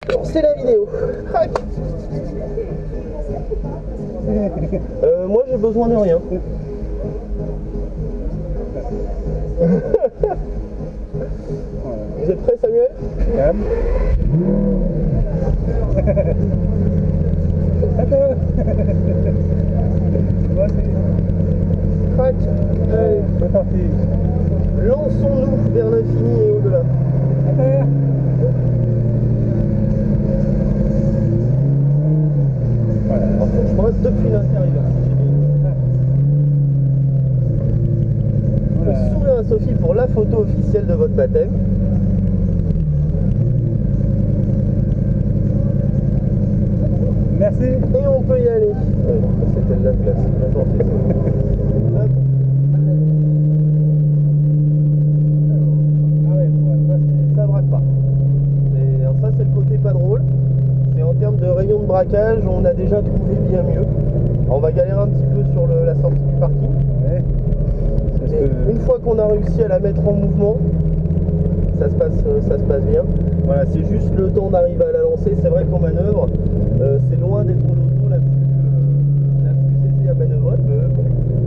C'est la vidéo. Moi j'ai besoin de rien. Vous êtes prêt, Samuel? Crac. Allez, c'est parti. Lançons-nous vers l'infini et au-delà. Voilà. Alors, faut que je passe depuis l'intérieur. Voilà. Sourire à Sophie pour la photo officielle de votre baptême. Merci. Et on peut y aller. Ouais, c'était de la place. Ça braque pas. Et alors ça c'est le côté pas drôle. C'est en termes de rayon de braquage, on a déjà trouvé bien mieux. Alors on va galérer un petit peu sur la sortie du parking. Ouais. Une fois qu'on a réussi à la mettre en mouvement, ça se passe bien. Voilà, c'est juste le temps d'arriver à la lancer. C'est vrai qu'en manœuvre, c'est loin d'être l'auto la plus aisée à manœuvrer. Bon.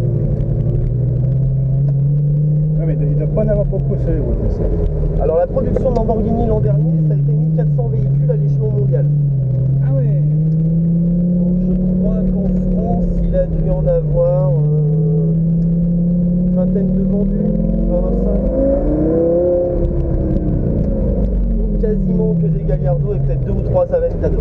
Ouais, mais il ne doit pas en avoir beaucoup ce ça. Alors la production de Lamborghini l'an dernier, ça a été 1400 véhicules à l'échelon mondial. Ah ouais. Donc je crois qu'en France, il a dû en avoir une vingtaine de vendus, 25. Donc quasiment que des Gallardo et peut-être 2 ou 3 Aventador.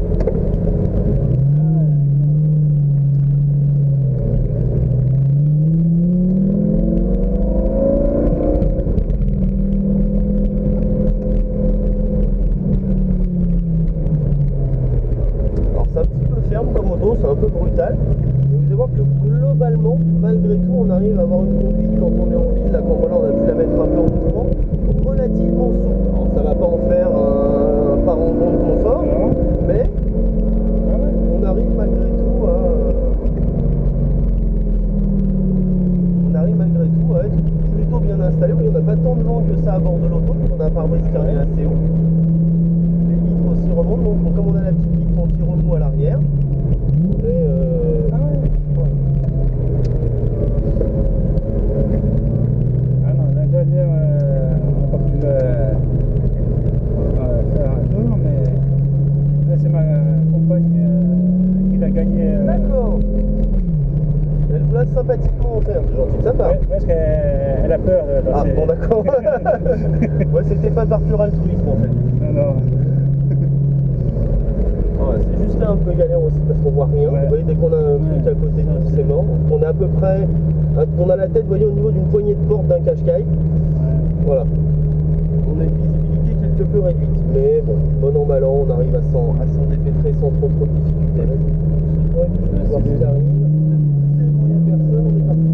C'est un peu brutal, mais vous allez voir que globalement, malgré tout, on arrive à avoir une conduite quand on est en ville, là, quand voilà, on a pu la mettre un peu en mouvement, relativement souple. Alors ça va pas en faire un parangon de confort, mais on arrive malgré tout à être plutôt bien installé. Il n'y en a pas tant de vent que ça à bord de l'auto, on a un pare-brise qui est assez haut. Les vitres aussi remontent, donc comme on a la petite vitre anti-remous à l'arrière, la dernière, on n'a pas pu faire un tour, mais là c'est ma compagne qui l'a gagné. D'accord. Elle vous laisse sympathiquement en faire, c'est gentil de sa part. Ouais, parce qu'elle a peur de lancer. Ah bon, d'accord. Ouais, c'était pas par pur altruisme en fait. Non. C'est juste là un peu galère aussi parce qu'on voit rien. Vous voyez, dès qu'on a un truc à côté de nous, c'est mort. On est à peu près, on a la tête, vous voyez, au niveau d'une poignée de porte d'un cache-caille. Voilà. On a une visibilité quelque peu réduite, mais bon an mal an, on arrive à s'en dépêtrer sans trop de difficultés. Vas-y, ouais, je vais voir ce qui arrive. C'est bon, il n'y a personne, on est parti.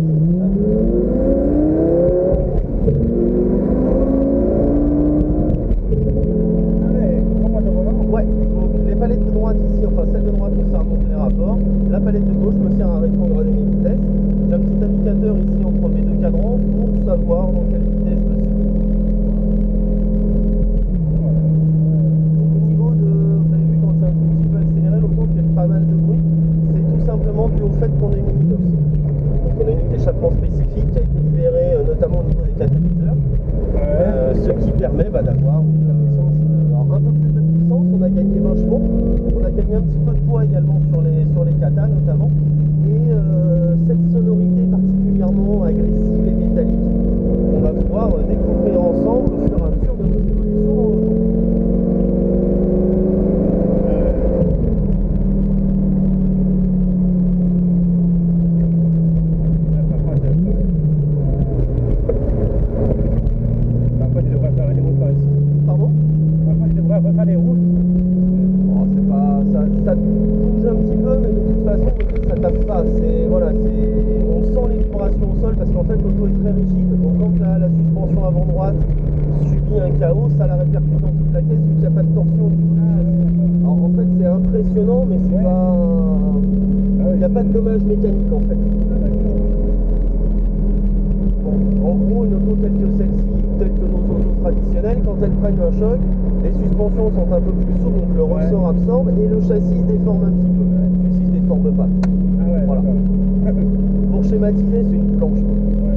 Ouais, donc les palettes de droite ici, enfin celle de droite me sert à monter les rapports, la palette de gauche me sert à rétrograder mes vitesses. J'ai un petit indicateur ici entre mes deux cadrans pour savoir dans quelle vitesse je me situe. Donc au niveau de, vous avez vu quand j'ai un tout petit peu accéléré, l'auto fait pas mal de bruit. C'est tout simplement dû au fait qu'on a une ligne d'os. Donc on a une ligne d'échappement spécifique qui a été libérée notamment au niveau des catalyseurs, ce qui permet d'avoir une puissance, un peu plus de puissance. On a gagné 20 chevaux, on a gagné un petit peu de poids également sur les katas notamment, et cette sonorité particulièrement agressive et métallique, on va pouvoir découvrir ensemble au fur et à mesure de nos évolutions dans l'auto. Parfois, tu devrais faire les routes par ici. Pardon? Parfois, tu devrais refaire les routes. Bon, c'est pas, ça bouge un petit peu, mais de toute façon, ça tape pas. On sent les vibrations au sol parce qu'en fait, l'auto est très rigide. Donc, quand la suspension avant droite subit un chaos, ça la répercute dans toute la caisse vu qu'il n'y a pas de torsion au niveau du châssis. Alors, en fait, c'est impressionnant, mais c'est pas. Il n'y a pas de dommage mécanique en fait. Bon, en gros, une auto telle que celle-ci, telle que nos autos traditionnelles, quand elles prennent un choc, les suspensions sont un peu plus souples, donc le ressort le châssis se déforme un petit peu. Celui-ci se déforme pas. Ah ouais, Voilà. d'accord. Pour schématiser, c'est une planche. Ouais.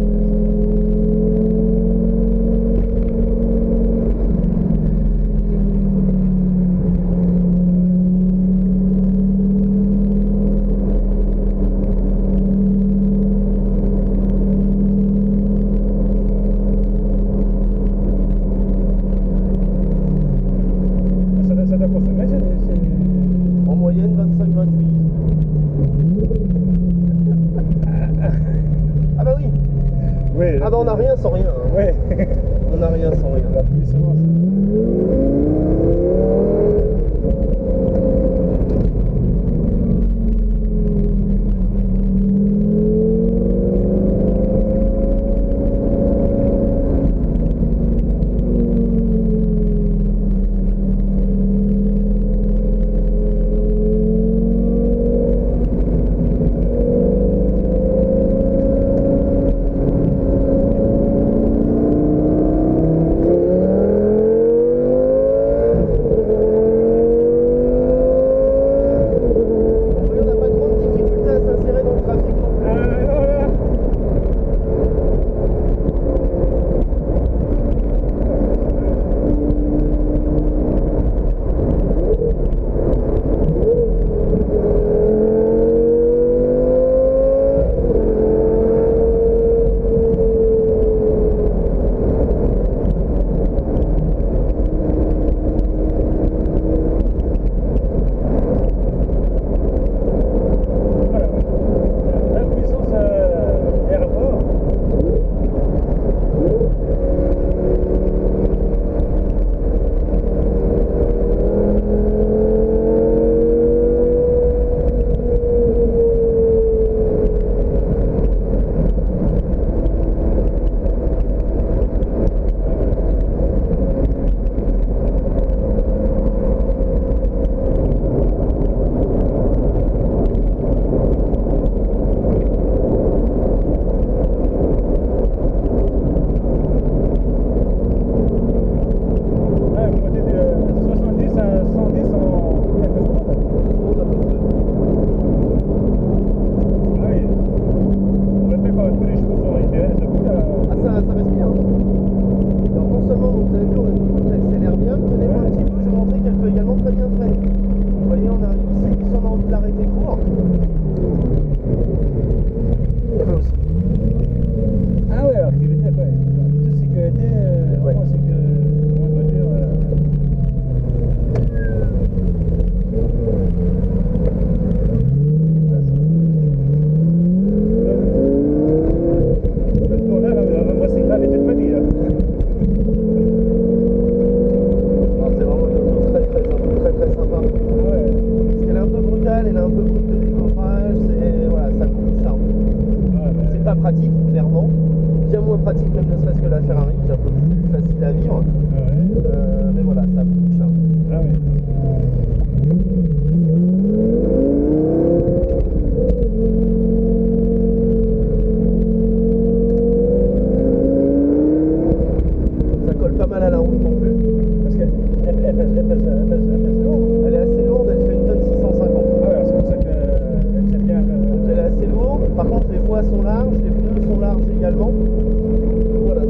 Ça doit consommer, En moyenne, 25-28. Ah bah oui. Ouais, Ah bah on n'a rien sans rien. Hein. Ouais. On n'a rien sans rien. La puissance. Oui, on n'a pas de grande difficulté à s'insérer dans le trafic non plus. Voilà. Voilà. La puissance aéroport. Ah, vous montez de 70 à 110 en quelques secondes. 2 secondes à peu près. Ah oui. On répète quand tous les chevaux sont libérés de ce coup là. Ah ça respire. Hein. Alors non seulement, vous avez vu, on a une moto qui accélère bien, tenez-moi un petit peu, je vais montrer qu'elle peut également très bien freiner. Vous voyez, on arrive ici, si on a envie de l'arrêter court. On peut aussi. Ah ouais, alors ce qui veut dire quoi? Toute sécurité, Ouais. vraiment, c'est que une voiture. Le tour là, moi c'est grave et toute ma vie là. Alors c'est vraiment une moto très sympa. Ah ouais. Parce qu'elle est un peu brutale, elle a un peu beaucoup de décoffrage, c'est voilà, ça a beaucoup de charme. Ah, bah, C'est pas pratique, clairement. Bien moins pratique même ne serait-ce que la Ferrari, qui est un peu plus facile à vivre. ah ouais. Mais voilà, ça a beaucoup de charme. Ah oui. Ça colle pas mal à la route non plus. Parce qu'elle pèse lourd. Elle est assez lourde, elle fait une tonne 650. Ah ouais, alors c'est pour ça qu'elle tient bien. Donc elle est assez lourde. Par contre les voies sont larges, les pneus sont larges également. Voilà,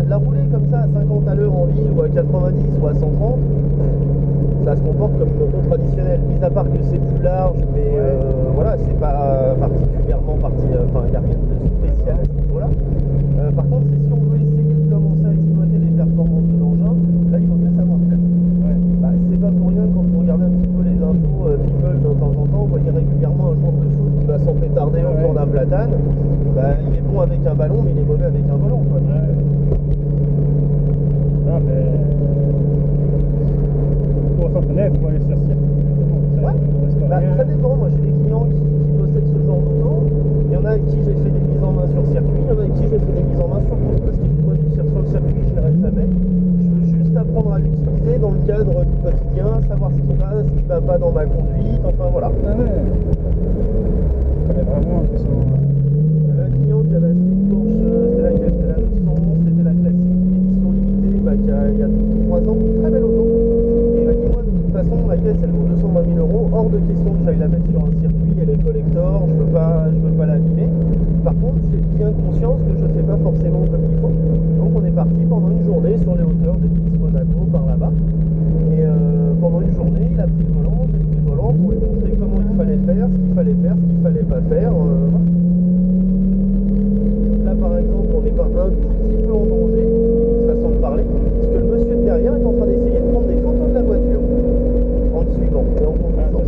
la rouler comme ça à 50 à l'heure en ville ou à 90 ou à 130, ça se comporte comme une auto traditionnelle, mis à part que c'est plus large, mais voilà, c'est pas particulièrement enfin il n'y a rien de spécial à ce niveau-là. Par contre, c'est si on veut essayer de commencer à exploiter les performances de l'engin, là il vaut mieux savoir faire. Bah, c'est pas pour rien quand vous regardez un petit peu les infos People de temps en temps, vous voyez régulièrement un joueur de foot qui va s'empétarder autour d'un platane. Bah, il est bon avec un ballon, mais il est mauvais avec un volant, quoi. Non, mais pour s'entraîner, il faut aller sur circuit. Bah, ça dépend. Moi, j'ai des clients qui possèdent ce genre d'auto. Il y en a avec qui j'ai fait des mises en main sur circuit, il y en a avec qui j'ai fait des mises en main sur route. Parce que moi, sur le circuit, je n'irai jamais. Je veux juste apprendre à l'utiliser dans le cadre du quotidien, savoir ce qui va pas dans ma conduite, enfin voilà. Ah ouais. Mais vraiment, ils sont... Un client qui avait acheté une Porsche, c'était laquelle? C'était la 911, c'était la classique, édition limitée, bah, il y a 3 ans, très belle auto. Et il m'a dit, moi de toute façon, ma caisse elle vaut 220 000 €, hors de question que j'aille la mettre sur un circuit, elle est collector, je veux pas l'abîmer. Par contre, j'ai bien conscience que je ne fais pas forcément comme il faut. Donc on est parti pendant une journée sur les hauteurs de Nice, Monaco, par là-bas. Et pendant une journée, il a pris le volant, j'ai pris le volant pour lui montrer comment il fallait faire, ce qu'il fallait faire, ce qu'il fallait pas faire. Voilà. Là par exemple, on n'est pas un tout petit peu en danger, limite façon de parler, parce que le monsieur de derrière est en train d'essayer de prendre des photos de la voiture en le suivant et en conduisant.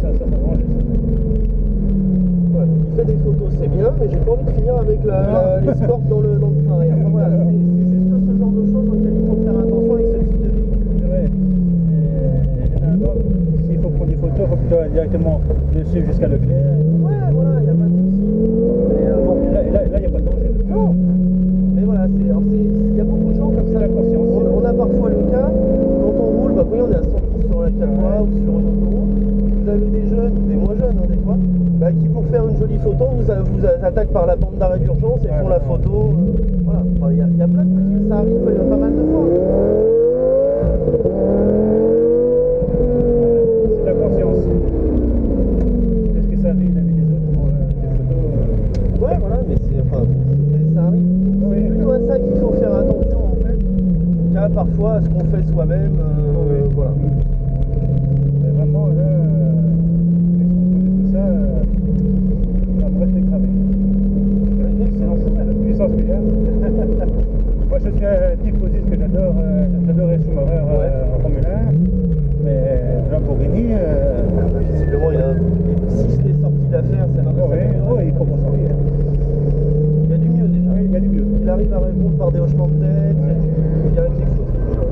Ouais, il fait des photos, c'est bien, mais j'ai pas envie de finir avec l'escorte dans le train arrière. Enfin, voilà, c'est juste ce genre de choses auxquelles il faut faire attention avec ce type de véhicule. Ouais. Généralement, s'il faut prendre des photos, il faut plutôt aller directement dessus jusqu'à Leclerc. Ouais, voilà, il n'y a pas de souci. Mais bon. Là, il n'y a pas de danger. Non. Mais voilà, il y a beaucoup de gens comme ça. On a parfois le cas, quand on roule, bah oui, on est à 110 sur la 4 voies ou sur une autoroute. Vous avez des jeunes, ou des moins jeunes des fois, bah, qui pour faire une jolie photo vous attaquent par la bande d'arrêt d'urgence et font la photo. Voilà, enfin, il y a plein de petits, ça arrive pas mal de fois. C'est la conscience. Est-ce que ça arrive la vie des autres pour des photos Ouais, voilà, mais ça arrive. C'est plutôt à ça qu'il faut faire attention en fait, qu'à parfois à ce qu'on fait soi-même. Voilà. Mais vraiment, là, tout ça, ça me reste cramé. La puissance milliard. Moi, je suis un typhosiste que j'adorais Schumacher en Formule 1, mais Lamborghini. Visiblement, si ce n'est sorti d'affaires, c'est l'un de Oui, il faut m'en sortir. Il y a du mieux déjà. Oui, il y a du mieux. Il arrive à répondre par des hochements de tête, il y a quelque chose.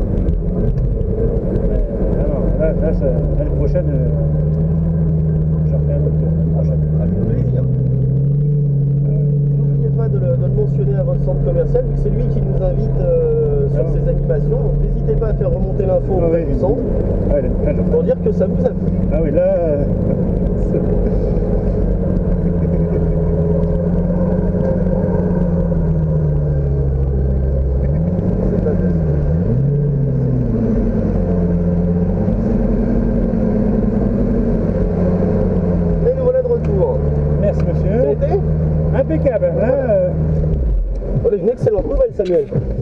Là, l'année prochaine, j'en refais un autre tour. L'année prochaine. Avec plaisir. N'oubliez pas de le mentionner à votre centre commercial, vu que c'est lui qui nous invite sur ses animations. Donc n'hésitez pas à faire remonter l'info auprès du centre pour dire que ça vous a plu. Ah oui, là. Merci monsieur. Ça a été impeccable. Là, on a une excellente nouvelle, Samuel.